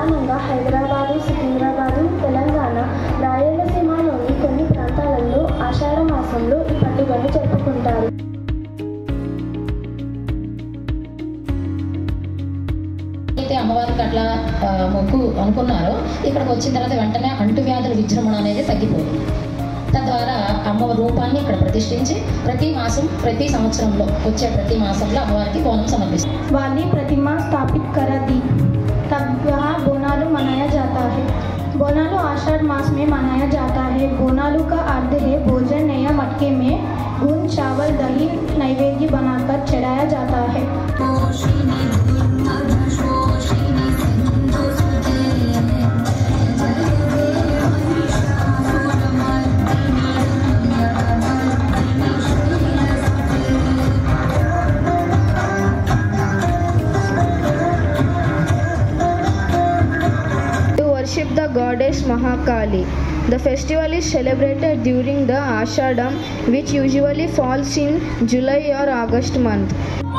ప్రధానంగా హైదరాబాదు, సికింద్రాబాదు, తెలంగాణ, రాయలసీమలోని కొన్ని ప్రాంతాలలో ఆషాఢ మాసంలో ఈ పండుగను జరుపుకుంటారు. అయితే అమ్మవారికి అట్లా మొక్కు అనుకున్నారో ఇక్కడికి వచ్చిన తర్వాత వెంటనే అంటువ్యాధుల విజృంభణ అనేది తగ్గిపోయింది. తద్వారా అమ్మ రూపాన్ని ఇక్కడ ప్రతిష్ఠించి ప్రతి మాసం ప్రతి సంవత్సరంలో వచ్చే ప్రతి మాసంలో అమ్మవారికి బోనం సమర్పిస్తారు. वाली प्रतिमा स्थापित कर दी तब वहाँ बोनालू मनाया जाता है. बोनालू आषाढ़ मास में मनाया जाता है. बोनालू का अर्थ है भोजन नया मटके में गुड़, चावल, दही नैवेद्य बनाकर चढ़ाया जाता है. Worship the goddess Mahakali. The festival is celebrated during the Ashadam, which usually falls in July or August month.